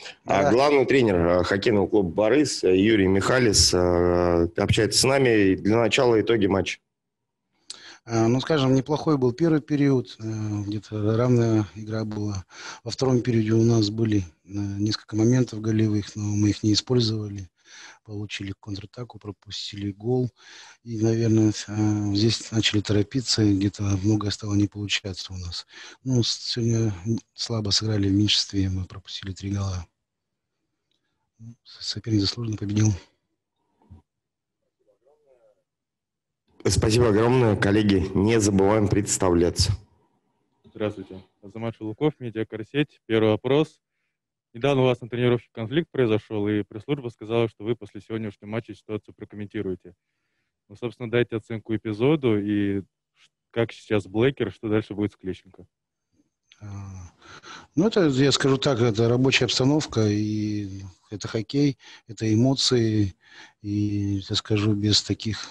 Да-да. Главный тренер хоккейного клуба «Борис» Юрий Михалис общается с нами. Для начала итоги матча. Ну, скажем, неплохой был первый период, где-то равная игра была. Во втором периоде у нас были несколько моментов голевых, но мы их не использовали. Получили контратаку, пропустили гол. И, наверное, здесь начали торопиться, и где-то многое стало не получаться у нас. Ну, сегодня слабо сыграли в меньшинстве, мы пропустили 3 гола. Соперник заслуженно победил. Спасибо огромное, коллеги. Не забываем представляться. Здравствуйте. Азамат Шелуков, медиакорсеть. Первый вопрос. Недавно у вас на тренировке конфликт произошел, и пресс-служба сказала, что вы после сегодняшнего матча ситуацию прокомментируете. Ну, собственно, дайте оценку эпизоду и как сейчас Блейкер, что дальше будет с Клещенко. Ну, это, я скажу так, это рабочая обстановка, и это хоккей, это эмоции, и, я скажу, без таких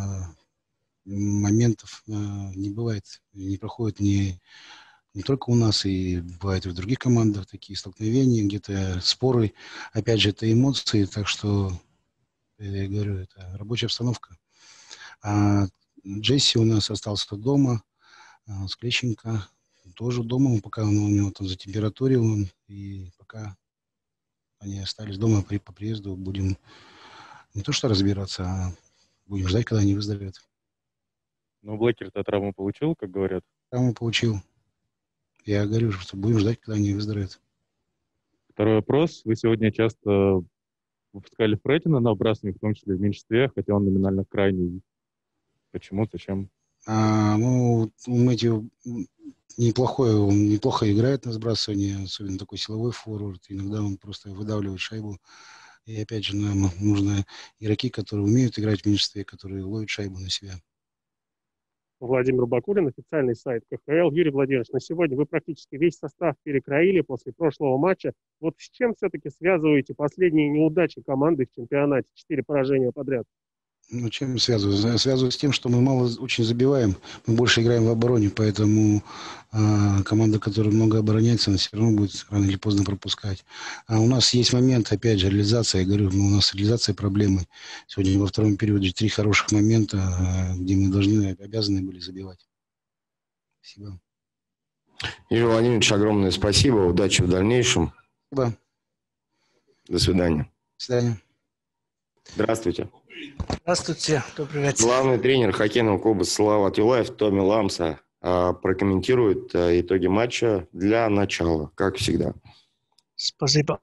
моментов не бывает, не проходит не только у нас, и бывает и в других командах такие столкновения, где-то споры, опять же, это эмоции, так что, я говорю, это рабочая обстановка. А Джесси у нас остался дома, с Клещенко тоже дома, пока у него там затемпературил он, и пока они остались дома, по приезду будем не то что разбираться, а будем ждать, когда они выздоровеют. Ну, Блейкер-то травму получил, как говорят. Травму получил. Я говорю, что будем ждать, когда они выздоровеют. Второй вопрос. Вы сегодня часто выпускали Фредина на выбрасывание, в том числе в меньшинстве, хотя он номинально крайний. Почему? Зачем? Ну, Мэтью он неплохо играет на сбрасывании, особенно такой силовой форвард. Иногда он просто выдавливает шайбу. И опять же, нам нужны игроки, которые умеют играть в меньшинстве, которые ловят шайбу на себя. Владимир Бакулин, официальный сайт КХЛ. Юрий Владимирович, на сегодня вы практически весь состав перекроили после прошлого матча. Вот с чем все-таки связываете последние неудачи команды в чемпионате? 4 поражения подряд. Ну, чем связываю? Связываю с тем, что мы мало очень забиваем, мы больше играем в обороне, поэтому команда, которая много обороняется, она все равно будет рано или поздно пропускать. А у нас есть момент, опять же, реализация. Я говорю, у нас реализация проблемы. Сегодня во втором периоде 3 хороших момента, где мы обязаны были забивать. Спасибо. Юрий Владимирович, огромное спасибо. Удачи в дальнейшем. Спасибо. До свидания. До свидания. Здравствуйте. Здравствуйте, добрый вечер. Главный тренер хоккейного клуба «Салават Юлаев» Томми Ламса прокомментирует итоги матча для начала, как всегда. Спасибо.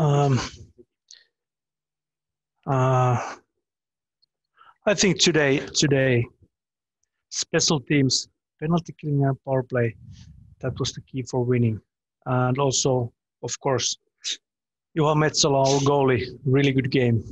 I think today, special teams, penalty killing and power play, that was the key for winning. And also, of course, Juha Metsola, our goalie, really good game.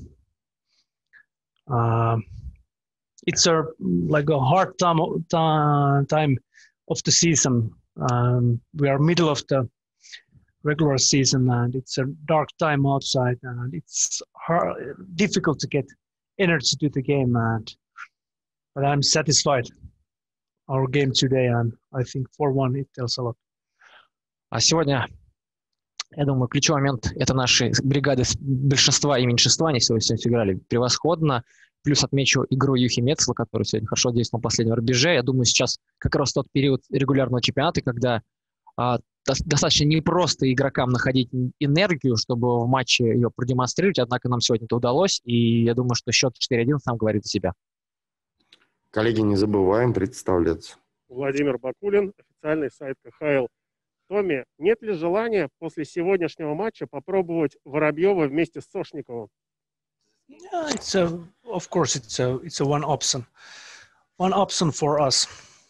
It's a hard time of the season. We are middle of the regular season, and it's a dark time outside, and it's difficult to get energy to the game. But I'm satisfied our game today, and I think 4-1 it tells a lot. А сегодня, я думаю, ключевой момент – это наши бригады большинства и меньшинства. Они сегодня сыграли превосходно. Плюс отмечу игру Юхи Мецла, который сегодня хорошо действовал на последнем рубеже. Я думаю, сейчас как раз тот период регулярного чемпионата, когда достаточно непросто игрокам находить энергию, чтобы в матче ее продемонстрировать. Однако нам сегодня это удалось. И я думаю, что счет 4-1 сам говорит за себя. Коллеги, не забываем представляться. Владимир Бакулин, официальный сайт КХЛ. Томми, нет ли желания после сегодняшнего матча попробовать Воробьева вместе с Сошниковым? Yeah, of course, it's a one option for us,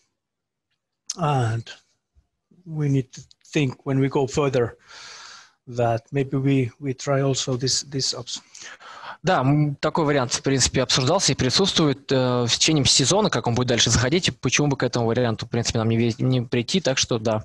and we need to think when we go further that maybe we try also this option. Да, такой вариант, в принципе, обсуждался и присутствует в течение сезона, как он будет дальше заходить. Почему бы к этому варианту, в принципе, нам не прийти, так что да.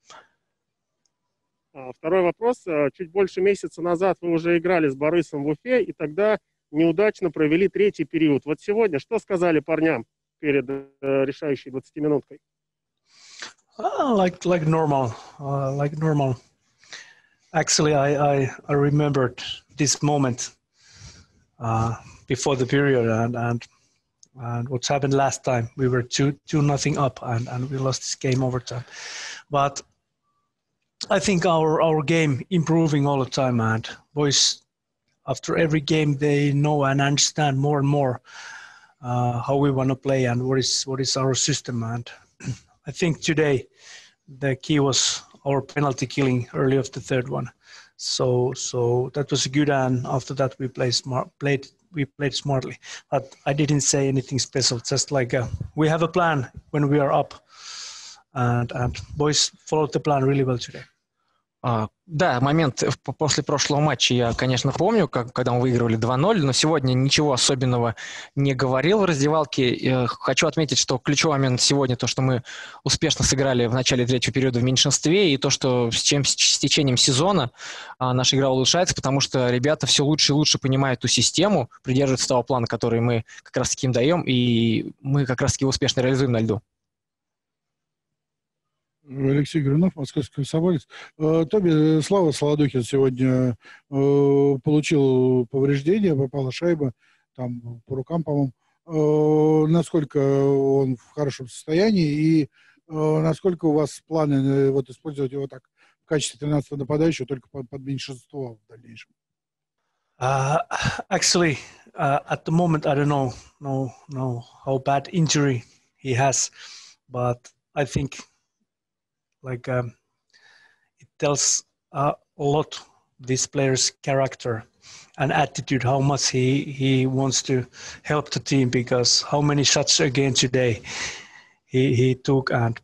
Второй вопрос. Чуть больше месяца назад вы уже играли с Борисом в Уфе, и тогда неудачно провели третий период. Вот сегодня что сказали парням перед решающей 20-минуткой? Like normal. Actually, I remembered this moment before the period and what's happened last time. We were 2-0 up and we lost this game overtime. But I think our game improving all the time, and boys, after every game, they know and understand more and more how we want to play and what is our system. And I think today the key was our penalty killing early of the third one. So that was good, and after that we played smartly. But I didn't say anything special. Just like we have a plan when we are up, and boys followed the plan really well today. Да, момент после прошлого матча я, конечно, помню, когда мы выигрывали 2-0, но сегодня ничего особенного не говорил в раздевалке. Хочу отметить, что ключевой момент сегодня то, что мы успешно сыграли в начале третьего периода в меньшинстве, и то, что с течением сезона наша игра улучшается, потому что ребята все лучше и лучше понимают ту систему, придерживаются того плана, который мы как раз-таки им даем, и мы как раз-таки успешно реализуем на льду. Алексей Горюнов, Московский комсомолец. Томми, Слава Солодухин сегодня получил повреждение, попала шайба, там по рукам, по-моему. Насколько он в хорошем состоянии и насколько у вас планы вот использовать его так в качестве 13-го нападающего, только под меньшинство в дальнейшем? Actually, at the moment, I don't know how bad injury he has, but I think it tells a lot this player's character and attitude, how much he wants to help the team, because how many shots again today he took. And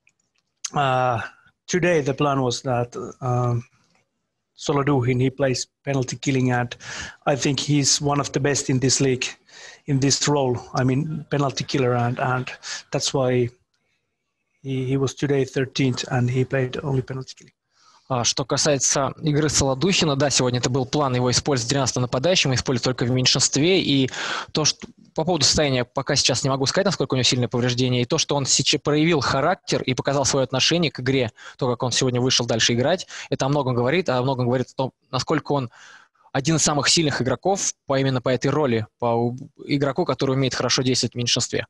today the plan was that Soloduhin, he plays penalty killing, and I think he's one of the best in this league in this role. I mean, penalty killer, and that's why he was today 13th and he played only penalty killing. Что касается игры Солодухина, да, сегодня это был план его использовать 13-м нападающим, использовать только в меньшинстве, и то, что по поводу состояния пока сейчас не могу сказать, насколько у него сильное повреждение, и то, что он сейчас проявил характер и показал свое отношение к игре, то, как он сегодня вышел дальше играть, это о многом говорит о том, насколько он один из самых сильных игроков именно по этой роли, по игроку, который умеет хорошо действовать в меньшинстве.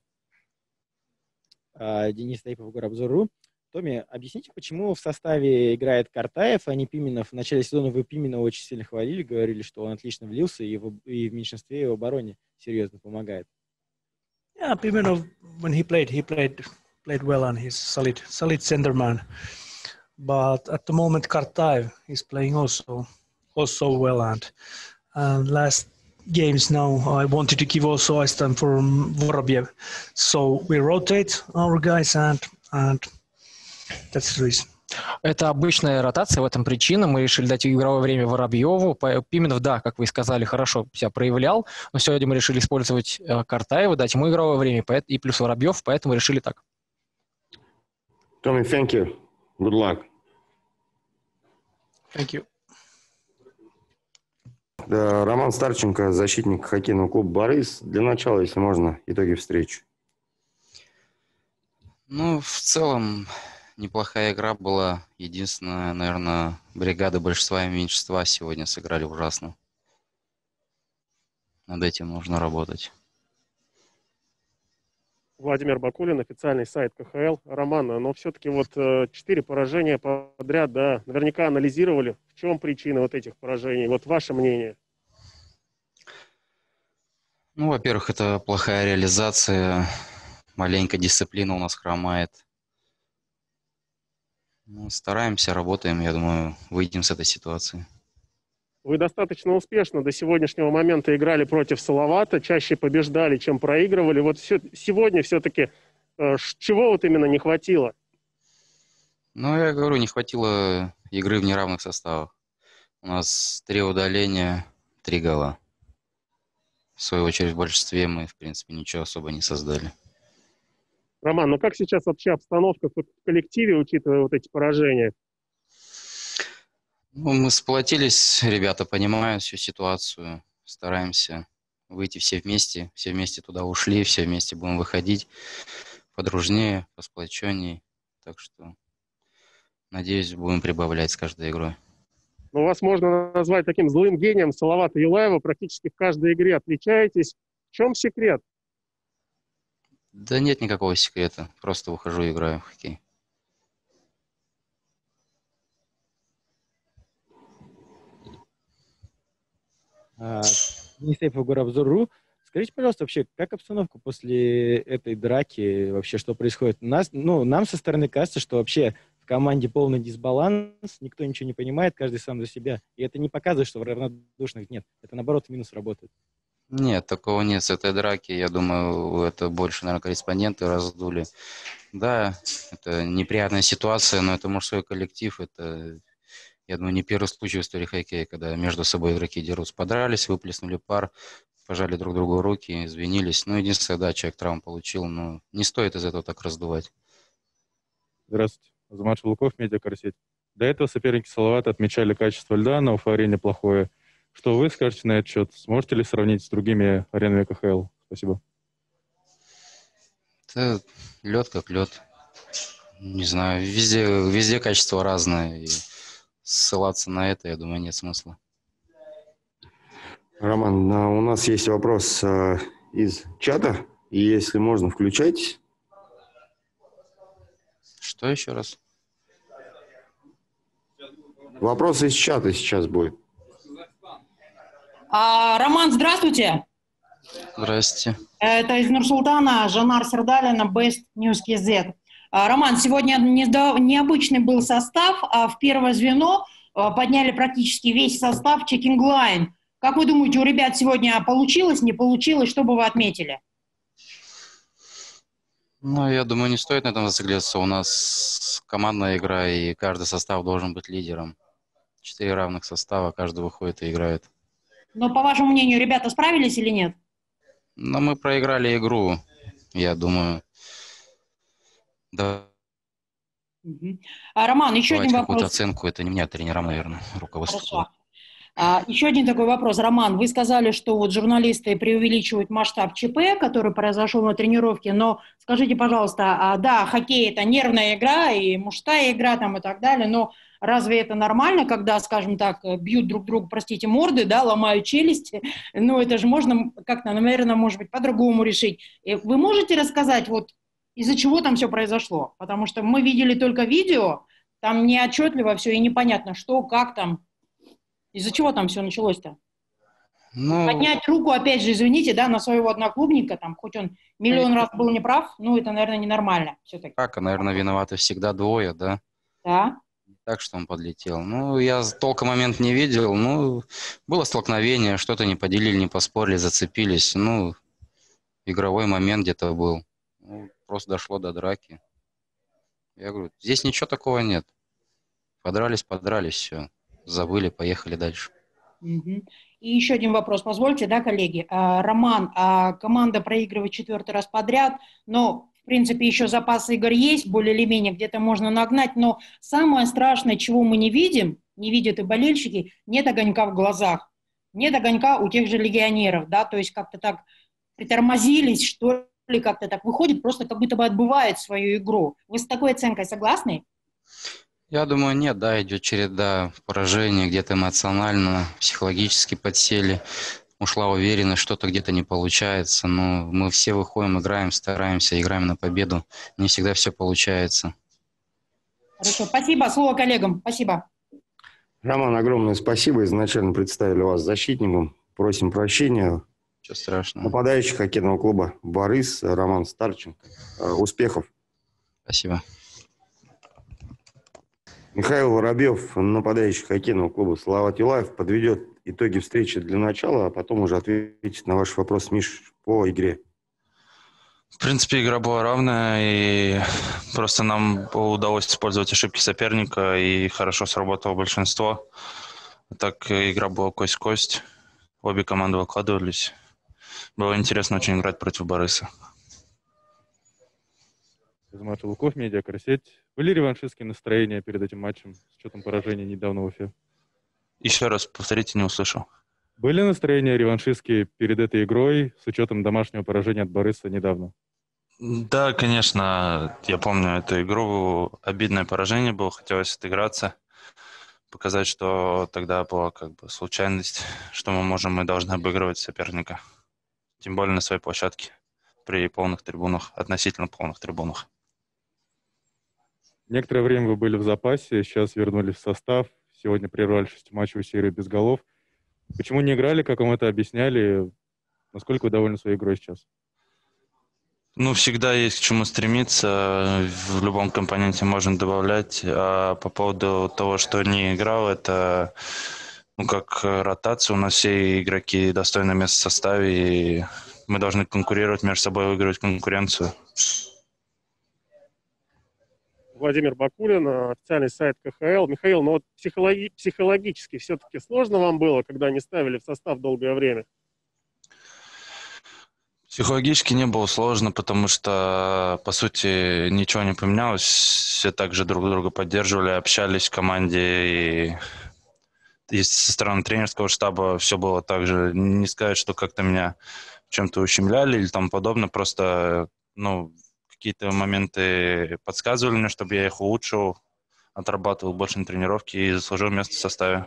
Денис Таипов, Горобзор.ру. Томми, объясните, почему в составе играет Картаев, а не Пименов? В начале сезона вы Пименова очень сильно хвалили, говорили, что он отлично влился и в меньшинстве и в обороне серьезно помогает. Yeah, Pimenov, when he played well and he's solid center man. But at the moment, Kartaev is playing also well, and last games now I wanted to give also ice time for Vorobyev. So we rotate our guys and that's the reason. Это обычная ротация, в этом причина. Мы решили дать игровое время Воробьеву. Пименов, да, как вы и сказали, хорошо себя проявлял, но сегодня мы решили использовать Картаева, дать ему игровое время, и плюс Воробьев, поэтому решили так. Tommy, thank you. Good luck. Thank you. Да, Роман Старченко, защитник хоккейного клуба «Борис». Для начала, если можно, итоги встречи. Ну, в целом, неплохая игра была. Единственное, наверное, бригады большинства и меньшинства сегодня сыграли ужасно. Над этим нужно работать. Владимир Бакулин, официальный сайт КХЛ. Роман, но все-таки вот 4 поражения подряд, да, наверняка анализировали, в чем причина вот этих поражений. Вот ваше мнение. Ну, во-первых, это плохая реализация, маленькая дисциплина у нас хромает. Ну, стараемся, работаем, я думаю, выйдем с этой ситуации. Вы достаточно успешно до сегодняшнего момента играли против Салавата, чаще побеждали, чем проигрывали. Вот сегодня все-таки чего вот именно не хватило? Ну, я говорю, не хватило игры в неравных составах. У нас 3 удаления, 3 гола. В свою очередь, в большинстве мы, в принципе, ничего особо не создали. Роман, ну как сейчас вообще обстановка в коллективе, учитывая вот эти поражения? Ну, мы сплотились, ребята понимают всю ситуацию, стараемся выйти все вместе туда ушли, все вместе будем выходить подружнее, посплоченнее. Так что, надеюсь, будем прибавлять с каждой игрой. но вас можно назвать таким злым гением Салавата Юлаева. Практически в каждой игре отличаетесь. В чем секрет? Да нет никакого секрета. Просто выхожу и играю в хоккей. Несейфов Горобзор.ру. Скажите, пожалуйста, вообще, как обстановка после этой драки? Вообще, что происходит? Нам со стороны кажется, что вообще в команде полный дисбаланс, никто ничего не понимает, каждый сам за себя. И это не показывает, что в равнодушных нет. Это, наоборот, минус работает. Нет, такого нет с этой драки. Я думаю, это больше, наверное, корреспонденты раздули. Да, это неприятная ситуация, но это мужской коллектив. Это, я думаю, не первый случай в истории хоккея, когда между собой игроки дерутся. Подрались, выплеснули пар, пожали друг другу руки, извинились. Ну, единственное, да, человек травму получил, но не стоит из этого так раздувать. Здравствуйте. Азамат Шелуков, медиакорсеть. До этого соперники Салавата отмечали качество льда на Уфа-арене плохое. Что вы скажете на этот счет? Сможете ли сравнить с другими аренами КХЛ? Спасибо. Это лед как лед. Не знаю, везде качество разное. И ссылаться на это, я думаю, нет смысла. Роман, у нас есть вопрос из чата. И если можно, включайтесь. Что еще раз? Вопрос из чата сейчас будет. Роман, здравствуйте. Здрасте. Это из Нур-Султана, Жанар Сердалина, Best News KZ. Роман, сегодня необычный был состав, а в первое звено подняли практически весь состав Checking Line. Как вы думаете, у ребят сегодня получилось, не получилось? Что бы вы отметили? Ну, я думаю, не стоит на этом зацикливаться. У нас командная игра, и каждый состав должен быть лидером. 4 равных состава, каждый выходит и играет. Но, по вашему мнению, ребята справились или нет? Но мы проиграли игру, я думаю. Да. Роман, еще один вопрос. Какую-то оценку, это не меня, тренерам, наверное, руководство. Еще один такой вопрос. Роман, вы сказали, что вот журналисты преувеличивают масштаб ЧП, который произошел на тренировке, но скажите, пожалуйста, да, хоккей – это нервная игра и мужская игра там и так далее, но разве это нормально, когда, скажем так, бьют друг друга, простите, морды, да, ломают челюсти? Ну, это же можно как-то, наверное, может быть, по-другому решить. Вы можете рассказать, вот из-за чего там все произошло? Потому что мы видели только видео, там неотчетливо все и непонятно, что, как там. Из-за чего там все началось-то? Ну, поднять руку, опять же, извините, да, на своего одноклубника, там, хоть он миллион раз был неправ, ну, это, наверное, ненормально все-таки. Так, наверное, виноваты всегда двое, да? Да. Так, что он подлетел. Ну, я толком момент не видел, ну, было столкновение, что-то не поделили, не поспорили, зацепились, ну, игровой момент где-то был. Ну, просто дошло до драки. Я говорю, здесь ничего такого нет. Подрались, все. Забыли, поехали дальше. И еще один вопрос, позвольте, да, коллеги. Роман, команда проигрывает 4-й раз подряд, но, в принципе, еще запас игр есть, более или менее, где-то можно нагнать, но самое страшное, чего мы не видим, не видят и болельщики, нет огонька в глазах, нет огонька у тех же легионеров, да, то есть как-то так притормозились, что ли, как-то так выходит, просто как будто бы отбывает свою игру. Вы с такой оценкой согласны? Я думаю, нет, да, идет череда поражений, где-то эмоционально, психологически подсели, ушла уверенность, что-то где-то не получается, но мы все выходим, играем, стараемся, играем на победу, не всегда все получается. Хорошо, спасибо, слово коллегам, спасибо. Роман, огромное спасибо, изначально представили вас защитником, просим прощения. Ничего страшного. Нападающий хоккейного клуба «Борис» Роман Старченко. Успехов. Спасибо. Михаил Воробьев, нападающий хоккейного клуба «Салават Юлаев», подведет итоги встречи для начала, а потом уже ответит на ваш вопрос, Миш, по игре. В принципе, игра была равная, и просто нам удалось использовать ошибки соперника, и хорошо сработало большинство. Так игра была кость-кость, обе команды выкладывались. Было интересно очень играть против Бориса. Азамат Шелуков, медиакорсеть. Были реваншистские настроения перед этим матчем с учетом поражения недавно в Уфе? Еще раз повторите, не услышал. Были настроения реваншистские перед этой игрой с учетом домашнего поражения от Бориса недавно? Да, конечно, я помню эту игру. Обидное поражение было, хотелось отыграться. показать, что тогда была как бы случайность, что мы можем и должны обыгрывать соперника. Тем более на своей площадке при полных трибунах, относительно полных трибунах. Некоторое время вы были в запасе, сейчас вернулись в состав. Сегодня прервали 6-матчевую серию без голов. Почему не играли, как вам это объясняли? Насколько вы довольны своей игрой сейчас? Ну, всегда есть к чему стремиться. В любом компоненте можно добавлять. А по поводу того, что не играл, это как ротация. У нас все игроки достойны места в составе, и мы должны конкурировать между собой, выигрывать конкуренцию. Владимир Бакулин, официальный сайт КХЛ. Михаил, вот психологически все-таки сложно вам было, когда не ставили в состав долгое время? Психологически не было сложно, потому что, по сути, ничего не поменялось. Все также друг друга поддерживали, общались в команде. И со стороны тренерского штаба все было так же. Не сказать, что как-то меня чем-то ущемляли или тому подобное. Просто, какие-то моменты подсказывали мне, чтобы я их улучшил, отрабатывал больше на тренировке и заслужил место в составе.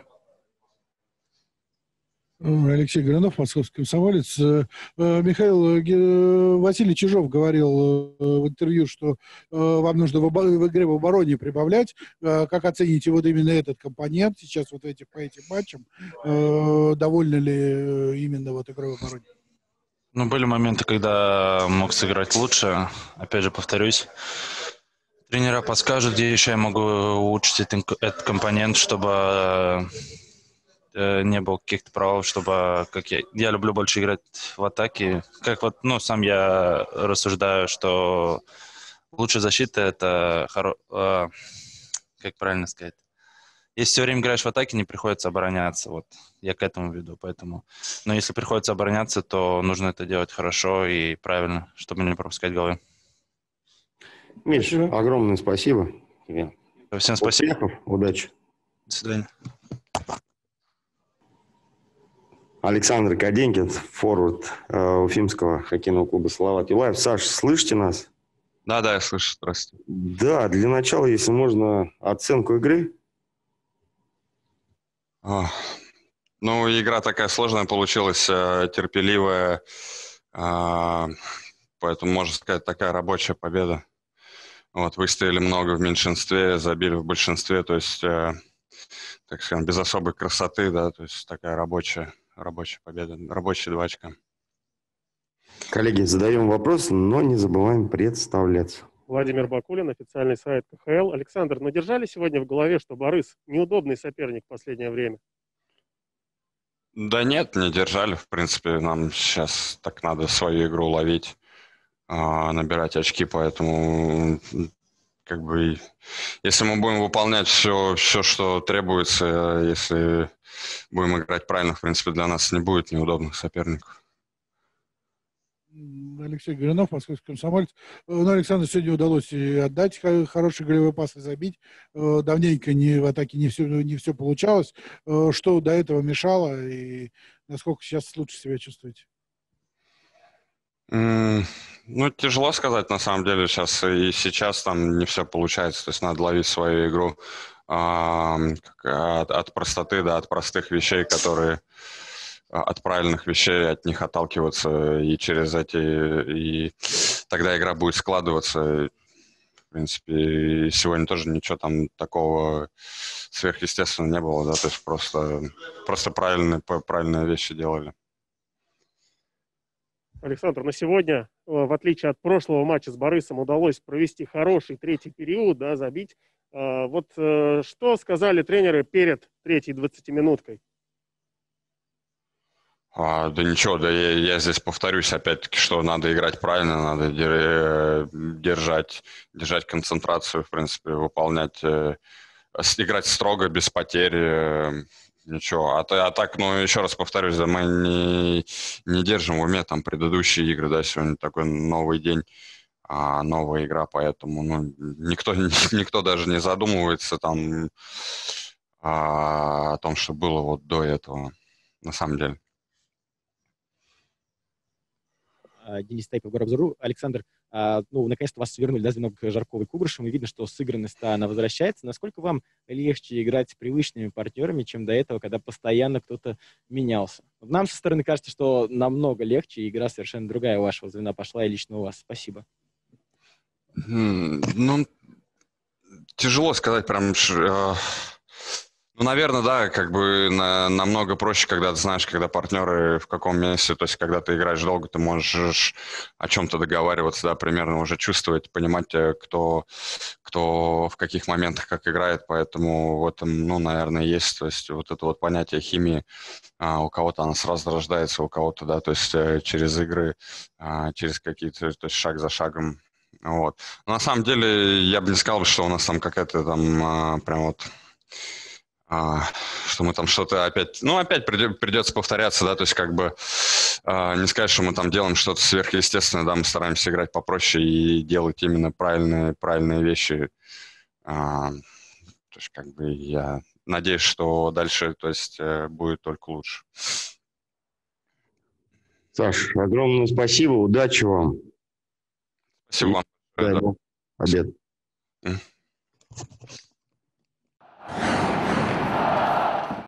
Алексей Горюнов, московский комсомолец. Михаил, Василий Чижов говорил в интервью, что вам нужно в игре в обороне прибавлять. Как оцените вот именно этот компонент сейчас по этим матчам? Довольны ли именно игрой в обороне? Были моменты, когда мог сыграть лучше. Опять же, повторюсь, тренера подскажут, где еще я могу улучшить этот компонент, чтобы не было каких-то провалов, чтобы, как я люблю больше играть в атаке. Как сам я рассуждаю, что лучшая защита — это, как правильно сказать, если все время играешь в атаке, не приходится обороняться. Я к этому веду, поэтому. Но если приходится обороняться, то нужно это делать хорошо и правильно, чтобы не пропускать голы. Миш, огромное спасибо тебе. Всем спасибо. Успехов, удачи. До свидания. Александр Каденькин, форвард Уфимского хоккейного клуба «Салават Юлаев». Саш, слышите нас? Да, я слышу. Здравствуйте. Да, для начала, если можно, оценку игры. Игра такая сложная получилась, терпеливая, поэтому, можно сказать, такая рабочая победа. Выстояли много в меньшинстве, забили в большинстве, то есть, так скажем, без особой красоты, да, то есть такая рабочая победа, рабочие 2 очка. Коллеги, задаем вопрос, но не забываем представляться. Владимир Бакулин, официальный сайт КХЛ. Александр, держали сегодня в голове, что Борис неудобный соперник в последнее время? Да нет, не держали. В принципе, нам сейчас так надо свою игру ловить, набирать очки, поэтому если мы будем выполнять все, что требуется, если будем играть правильно, в принципе, для нас не будет неудобных соперников. Алексей Горюнов, московский комсомолец. Александру сегодня удалось и отдать хороший голевой пас и забить. Давненько в атаке не все получалось. Что до этого мешало и насколько сейчас лучше себя чувствуете? Тяжело сказать, на самом деле, сейчас там не все получается. То есть надо ловить свою игру от простоты, от простых вещей, которые... от правильных вещей, от них отталкиваться, и и тогда игра будет складываться. В принципе, сегодня тоже ничего там такого сверхъестественного не было, да, то есть просто правильные вещи делали. Александр, на сегодня, в отличие от прошлого матча с Борисом, удалось провести хороший третий период, да, забить. Что сказали тренеры перед третьей 20-минуткой? Да ничего, я здесь повторюсь опять-таки, что надо играть правильно, надо держать концентрацию, в принципе, играть строго, без потерь, ничего. А так, еще раз повторюсь, мы не держим в уме там предыдущие игры, да, сегодня такой новый день, новая игра, поэтому никто даже не задумывается там о том, что было до этого, на самом деле. Денис Тайпов, Горобзору. Александр, наконец-то вас вернули, да, звено к Жарковой и Кугрышеву, и видно, что сыгранность-то она возвращается. Насколько вам легче играть с привычными партнерами, чем до этого, когда постоянно кто-то менялся? Нам со стороны кажется, что намного легче, и игра совершенно другая у вашего звена пошла, и лично у вас. Спасибо. Тяжело сказать прям... наверное, да, как бы намного проще, когда ты знаешь, когда партнеры в каком месте, то есть когда ты играешь долго, ты можешь о чем-то договариваться, да, примерно уже чувствовать, понимать, кто в каких моментах как играет, поэтому в этом, наверное, есть, то есть вот это вот понятие химии, у кого-то она сразу рождается, у кого-то, да, то есть через игры, через какие-то, то есть шаг за шагом, вот. Но на самом деле я бы не сказал, что у нас там какая-то там прям вот... что мы там что-то опять придется повторяться, да, то есть как бы не сказать, что мы там делаем что-то сверхъестественное, да, мы стараемся играть попроще и делать именно правильные вещи, то есть как бы я надеюсь, что дальше, то есть будет только лучше. Саш, огромное спасибо, удачи вам. Спасибо вам. Дай Бог побед.